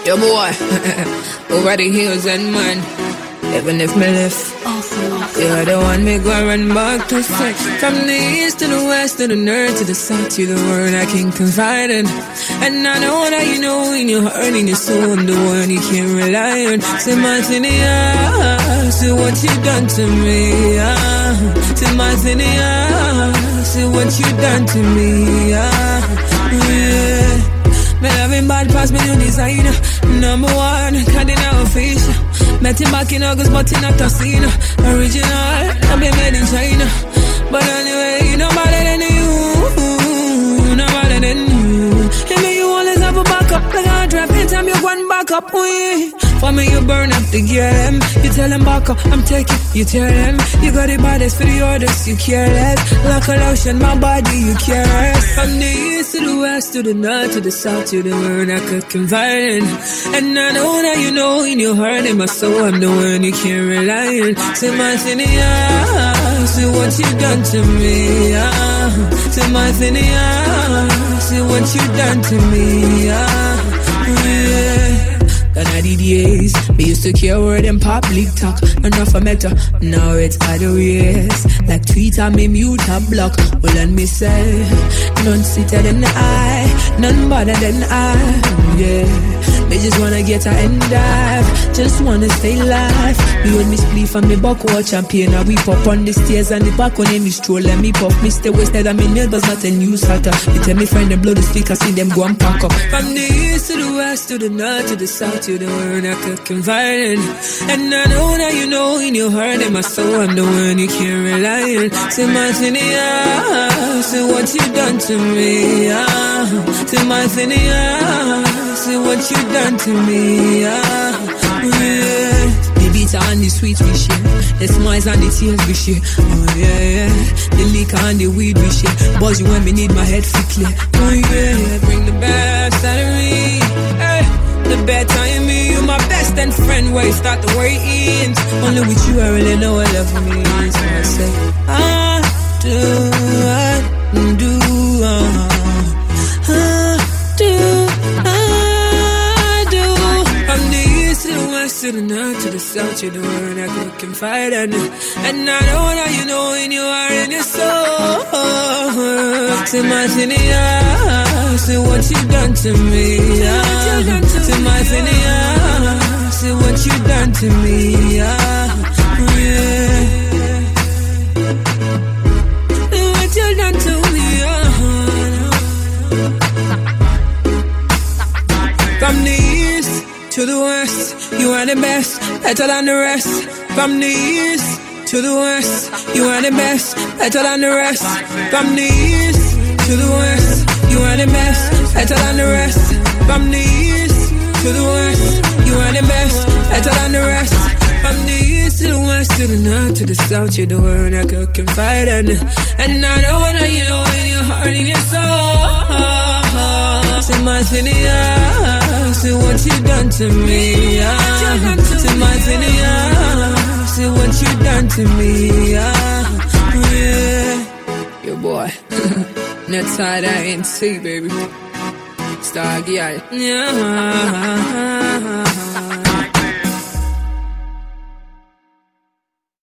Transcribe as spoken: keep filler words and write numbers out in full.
Yo boy, over the hills and man, even if me left, you're the one me go run back to say. From the east to the west to the north to the south, to the world I can confide in. And I know that you know in your heart, in your soul, I'm the one you can rely on. Simati, see what you done to me. Simati, see what you done to me. Yeah. Me loving bad past me new designer. Number one, cardinal fish. Met him back in August, but in a casino. Original, I've been made in China. But anyway, no better than you. No better than you. Hey, me, you always have a backup. Like I drive anytime you want back up. We. For me, you burn up the gear them. You tell them back up, I'm taking, you tell them. You got the baddest for the others, you care less. Like a lotion, my body, you care less. From the east to the west, to the north, to the south, to the world I could confide in. And I know that you know in your heart, in my soul, I'm the one you can rely on. Say my thing, see what you done to me. Say my thing, see what you done to me. Yeah. Gone are the days we used to care word and public talk. Enough a matter, now it's other ways. Like Twitter, me mute a block. Well, and me say, none sweeter than I, none better than I. Yeah, me just wanna get her and dive. Just wanna stay alive. Me when me split from me buck watch champagne. I whip up on the stairs and the back when me stroll and me puff. Me stay wasted and me nail does not a news hatter. Me tell me friend them blow the speaker, see them go and pack up. From the east to the west, to the north, to the south, to the world I could confide in. And I know that you know in your heart and my soul, I'm the one you can rely on. Say my thing, say what you done to me. Say my thing, say what you done to me. Yeah. The beats and the sweet we share, the smiles and the tears we share. Oh yeah, yeah. The liquor and the weed we share. Buzz you when me need my head fit clear. Oh yeah, bring the best out of me. Hey. The better in me, you my best and friend. Where you start the way in. Only with you I really know what love means. So I say, I do, I do, uh, I do, I do. From the east to the west to the north to the south, you're the one I could confide in. And I know that you know in your heart and your soul. Say my thing, say what you done to me. Say my thing, say what you done to me. Yeah. What you done to me. From the east to the west, you are the best, better than the rest. From the east to the west, you are the best, better than the rest. From the east to the west, you are the best, better than the rest. From the east to the west, you are the best, better than the rest. From the east to the west, to the north, to the south, you're the one I could confide in. And I know that you know in your heart, in your soul. Say my thing, say what you done to me. Say my thing, say what you done to me. Yeah. Your boy. Net side I ain't see, baby. Star girl. Yeah.